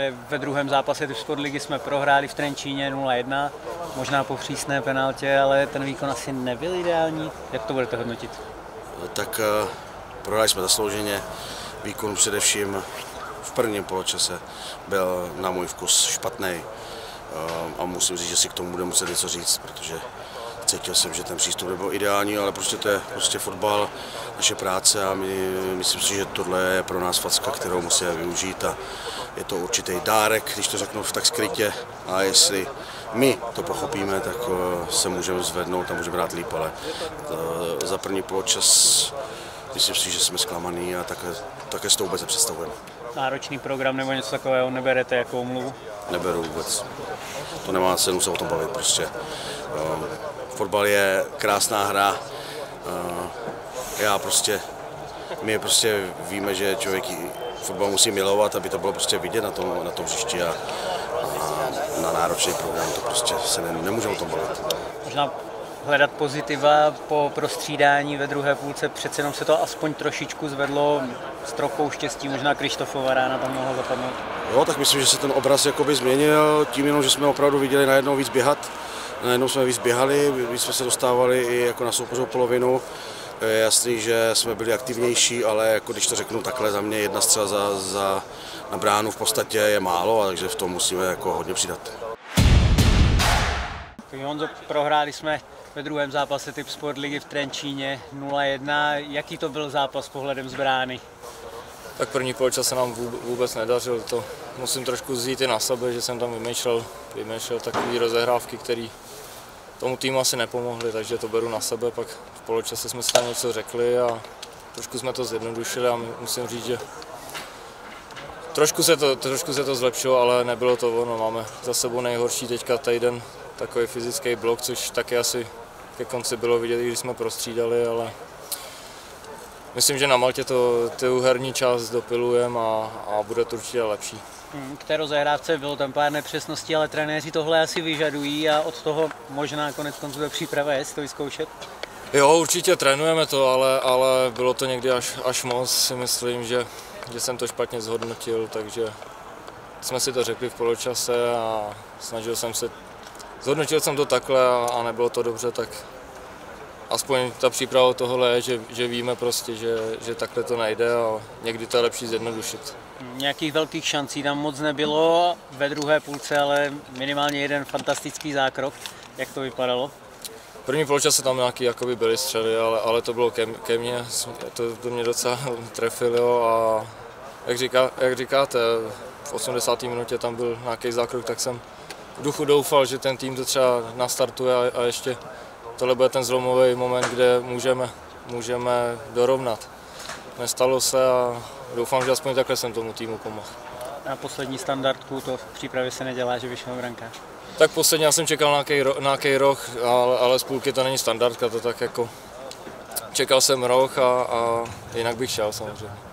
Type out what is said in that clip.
že ve druhém zápase Sport ligy jsme prohráli v Trenčíně 0-1, možná po přísné penaltě, ale ten výkon asi nebyl ideální. Jak to budete hodnotit? Tak prohráli jsme zaslouženě, výkon především v prvním poločase byl na můj vkus špatný a musím říct, že si k tomu bude muset něco říct, protože cítil jsem, že ten přístup nebyl ideální, ale prostě to je prostě fotbal, naše práce a myslím si, že tohle je pro nás facka, kterou musíme využít a je to určitý dárek, když to řeknu tak skrytě, a jestli my to pochopíme, tak se můžeme zvednout a můžeme hrát líp, ale za první poločas myslím si, že jsme zklamaný a také s to vůbec nepředstavujeme. Náročný program nebo něco takového neberete jako omluvu? Neberu vůbec. To nemá cenu se o tom bavit prostě. Fotbal je krásná hra. My prostě víme, že člověk fotbal musí milovat, aby to bylo prostě vidět na tom hřišti a na náročný program to prostě se nemůžeme o tom bavit. Možná hledat pozitiva po prostřídání ve druhé půlce, přece jenom se to aspoň trošičku zvedlo s trochou štěstí, možná Krištofova rána tam mohla zapadnout. Jo, tak myslím, že se ten obraz jakoby změnil tím jenom, že jsme opravdu viděli najednou víc běhat. Najednou jsme víc běhali, víc jsme se dostávali i jako na soupeřovou polovinu. Je jasný, že jsme byli aktivnější, ale jako když to řeknu takhle, za mě jedna střela na bránu v podstatě je málo, takže v tom musíme jako hodně přidat. Honzo, prohráli jsme ve druhém zápase typ Sport ligy v Trenčíně 0-1. Jaký to byl zápas s pohledem z brány? Tak první poločas se nám vůbec nedařil. To musím trošku vzít i na sebe, že jsem tam vymýšlel takové rozehrávky, které tomu týmu asi nepomohly, takže to beru na sebe. Pak v poločase jsme si tam něco řekli a trošku jsme to zjednodušili a musím říct, že trošku se to zlepšilo, ale nebylo to ono. Máme za sebou nejhorší teďka týden takový fyzický blok, což taky asi ke konci bylo vidět, když jsme prostřídali, ale myslím, že na Maltě tu herní část dopilujeme a bude to určitě lepší. K té rozehrávce bylo tam pár nepřesností, ale trenéři tohle asi vyžadují a od toho možná konec konců je příprava, jestli to vyzkoušet? Jo, určitě trénujeme to, ale bylo to někdy až moc, si myslím, že jsem to špatně zhodnotil, takže jsme si to řekli v poločase a zhodnotil jsem to takhle a nebylo to dobře, tak aspoň ta příprava tohle je, že víme prostě, že takhle to nejde a někdy to je lepší zjednodušit. Nějakých velkých šancí tam moc nebylo ve druhé půlce, ale minimálně jeden fantastický zákrok. Jak to vypadalo? První poločase tam nějaký jakoby byly střely, ale to bylo ke mně, to mě docela trefilo a jak říkáte, v 80. minutě tam byl nějaký zákrok, tak jsem v duchu doufal, že ten tým to třeba nastartuje a ještě tohle bude ten zlomový moment, kde můžeme dorovnat. Nestalo se a doufám, že aspoň takhle jsem tomu týmu pomohl. Na poslední standardku to v přípravě se nedělá, že vyšel brankář? Tak posledně já jsem čekal nějaký roh, ale z půlky to není standardka, to tak jako čekal jsem roh a jinak bych šel samozřejmě.